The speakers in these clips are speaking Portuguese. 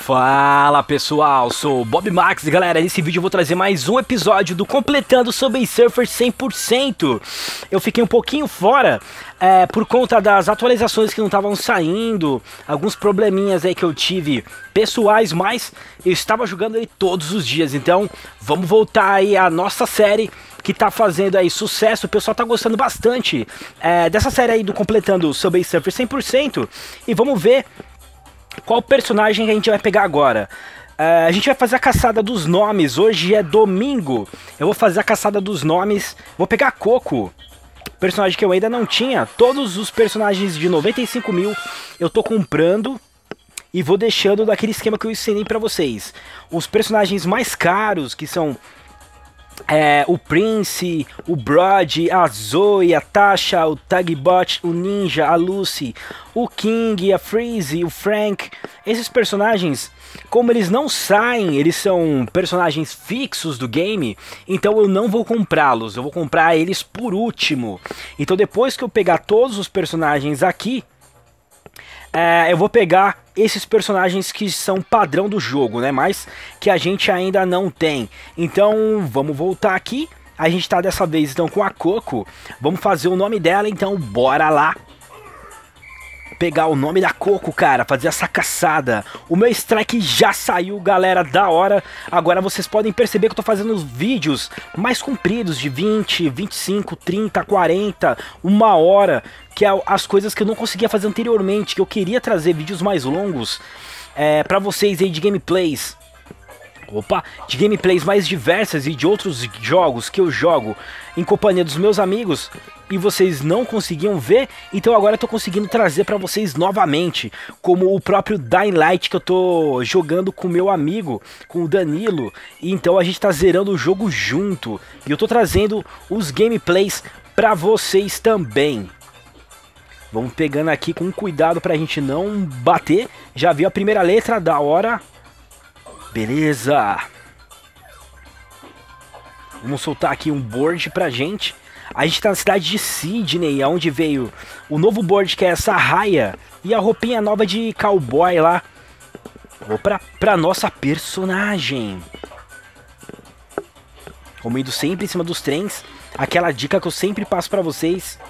Fala pessoal, sou o Bob Max e galera, nesse vídeo eu vou trazer mais um episódio do Completando Subway Surfers 100%. Eu fiquei um pouquinho fora por conta das atualizações que não estavam saindo, alguns probleminhas aí que eu tive pessoais, mas eu estava jogando ele todos os dias, então vamos voltar aí à nossa série que tá fazendo aí sucesso. O pessoal tá gostando bastante dessa série aí do Completando Subway Surfers 100%, e vamos ver qual personagem que a gente vai pegar agora. A gente vai fazer a caçada dos nomes. Hoje é domingo. Eu vou fazer a caçada dos nomes. Vou pegar a Coco, personagem que eu ainda não tinha. Todos os personagens de 95 mil eu tô comprando e vou deixando daquele esquema que eu ensinei pra vocês. Os personagens mais caros, que são o Prince, o Brody, a Zoe, a Tasha, o Tagbot, o Ninja, a Lucy, o King, a Freeze, o Frank. Esses personagens, como eles não saem, eles são personagens fixos do game, então eu não vou comprá-los, eu vou comprar eles por último. Então depois que eu pegar todos os personagens aqui, eu vou pegar esses personagens que são padrão do jogo, né? Mas que a gente ainda não tem. Então vamos voltar aqui. A gente tá dessa vez então com a Coco. Vamos fazer o nome dela, então bora lá pegar o nome da Coco, cara, fazer essa caçada. O meu strike já saiu, galera, da hora. Agora vocês podem perceber que eu tô fazendo vídeos mais compridos, de 20, 25, 30, 40, uma hora, que é as coisas que eu não conseguia fazer anteriormente, que eu queria trazer vídeos mais longos pra vocês aí de gameplays. De gameplays mais diversas e de outros jogos que eu jogo em companhia dos meus amigos e vocês não conseguiam ver, então agora eu tô conseguindo trazer pra vocês novamente, como o próprio Dying Light que eu tô jogando com meu amigo, com o Danilo, e então a gente tá zerando o jogo junto, e eu tô trazendo os gameplays pra vocês também. Vamos pegando aqui com cuidado pra gente não bater. Já viu a primeira letra, da hora. Beleza. Vamos soltar aqui um board pra gente. A gente tá na cidade de Sydney, onde veio o novo board, que é essa raia, e a roupinha nova de cowboy lá. Vou pra nossa personagem. Vamos indo sempre em cima dos trens. Aquela dica que eu sempre passo pra vocês.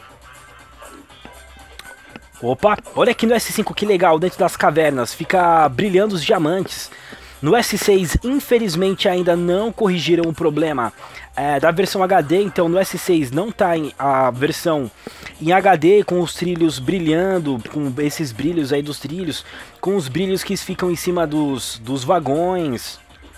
Opa, olha aqui no S5 que legal, dentro das cavernas, fica brilhando os diamantes. No S6, infelizmente, ainda não corrigiram o problema da versão HD, então no S6 não tá a versão em HD, com os trilhos brilhando, com esses brilhos aí dos trilhos, com os brilhos que ficam em cima dos vagões.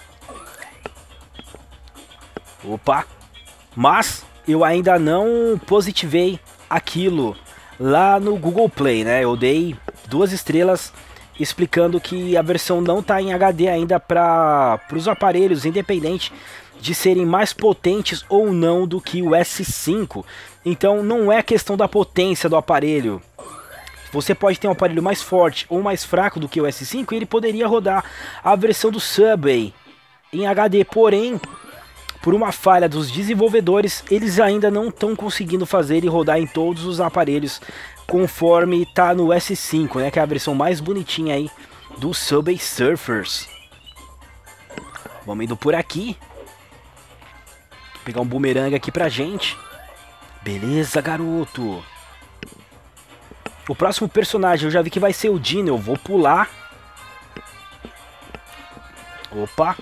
Opa, mas eu ainda não positivei aquilo lá no Google Play, né? Eu dei 2 estrelas explicando que a versão não está em HD ainda para os aparelhos, independente de serem mais potentes ou não do que o S5. Então não é questão da potência do aparelho. Você pode ter um aparelho mais forte ou mais fraco do que o S5 e ele poderia rodar a versão do Subway em HD, porém, por uma falha dos desenvolvedores, eles ainda não estão conseguindo fazer ele rodar em todos os aparelhos conforme tá no S5, né, que é a versão mais bonitinha aí do Subway Surfers. Vamos indo por aqui. Vou pegar um boomerang aqui pra gente. Beleza, garoto. O próximo personagem eu já vi que vai ser o Dino. Eu vou pular. Opa.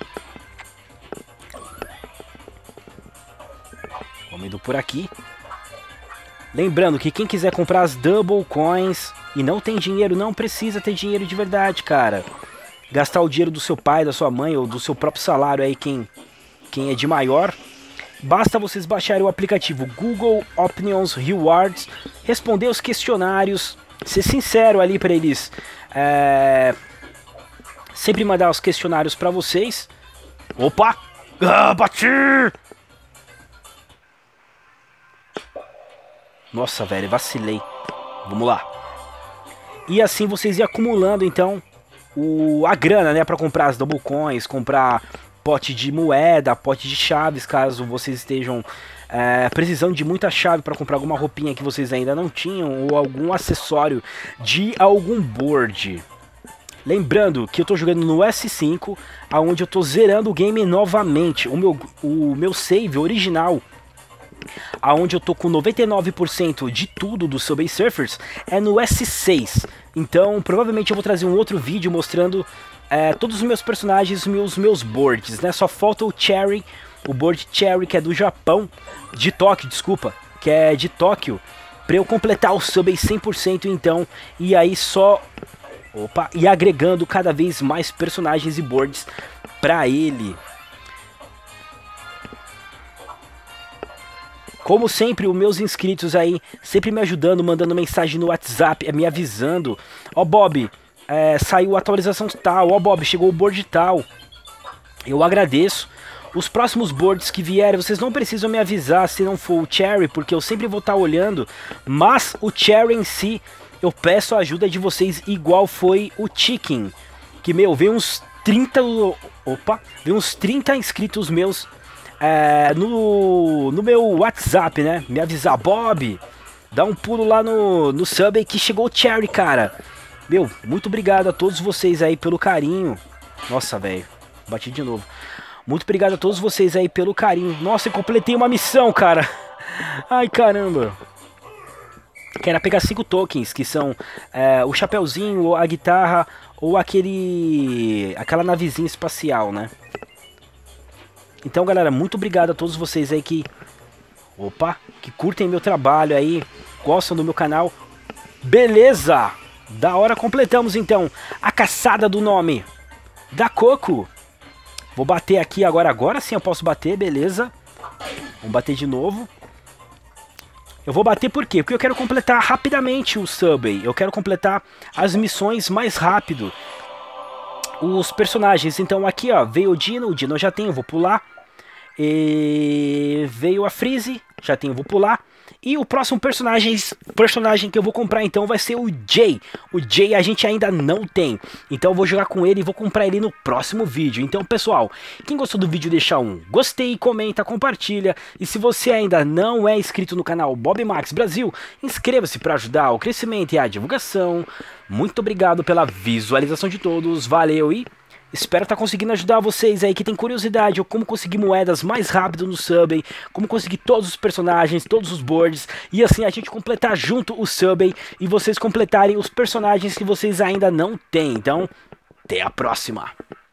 Vamos indo por aqui. Lembrando que quem quiser comprar as Double Coins e não tem dinheiro, não precisa ter dinheiro de verdade, cara. Gastar o dinheiro do seu pai, da sua mãe ou do seu próprio salário aí, quem é de maior. Basta vocês baixarem o aplicativo Google Opinions Rewards, responder os questionários, ser sincero ali para eles. Sempre mandar os questionários para vocês. Opa! Bati! Nossa, velho, vacilei. Vamos lá. E assim vocês iam acumulando, então, a grana, né? Pra comprar as Double Coins, comprar pote de moeda, pote de chaves, caso vocês estejam precisando de muita chave para comprar alguma roupinha que vocês ainda não tinham, ou algum acessório de algum board. Lembrando que eu tô jogando no S5, aonde eu tô zerando o game novamente. O meu save original, aonde eu tô com 99% de tudo do Subway Surfers, é no S6. Então, provavelmente eu vou trazer um outro vídeo mostrando todos os meus personagens, os meus boards, né? Só falta o Cherry, o board Cherry, que é do Japão, de Tóquio, desculpa, que é de Tóquio, pra eu completar o Subway 100% então, e aí só... Opa, e agregando cada vez mais personagens e boards pra ele. Como sempre, os meus inscritos aí, sempre me ajudando, mandando mensagem no WhatsApp, me avisando. Ó, Bob, saiu a atualização tal. Ó, Bob, chegou o board tal. Eu agradeço. Os próximos boards que vierem, vocês não precisam me avisar se não for o Cherry, porque eu sempre vou estar olhando. Mas o Cherry em si, eu peço a ajuda de vocês, igual foi o Chicken. Que, meu, veio uns 30... Opa, veio uns 30 inscritos meus no meu WhatsApp, né? Me avisar, Bob, dá um pulo lá no Subway que chegou o Cherry, cara. Meu, muito obrigado a todos vocês aí pelo carinho. Nossa, velho, bati de novo. Muito obrigado a todos vocês aí pelo carinho. Nossa, eu completei uma missão, cara. Ai, caramba. Que era pegar 5 tokens, que são o chapeuzinho, a guitarra ou aquela navezinha espacial, né? Então, galera, muito obrigado a todos vocês aí que curtem meu trabalho aí, gostam do meu canal. Beleza! Da hora, completamos então a caçada do nome da Coco. Vou bater aqui agora sim eu posso bater, beleza. Vamos bater de novo. Eu vou bater por quê? Porque eu quero completar rapidamente o Subway. Eu quero completar as missões mais rápido. Os personagens, então aqui ó, veio o Dino eu já tenho, vou pular. E veio a Freeze, já tenho, vou pular. E o próximo personagem que eu vou comprar então vai ser o Jay. O Jay a gente ainda não tem, então eu vou jogar com ele e vou comprar ele no próximo vídeo. Então pessoal, quem gostou do vídeo deixa um gostei, comenta, compartilha. E se você ainda não é inscrito no canal Bob Max Brasil, inscreva-se para ajudar o crescimento e a divulgação. Muito obrigado pela visualização de todos, valeu e... espero estar conseguindo ajudar vocês aí que tem curiosidade ou como conseguir moedas mais rápido no Subway, como conseguir todos os personagens, todos os boards, e assim a gente completar junto o Subway e vocês completarem os personagens que vocês ainda não têm. Então, até a próxima!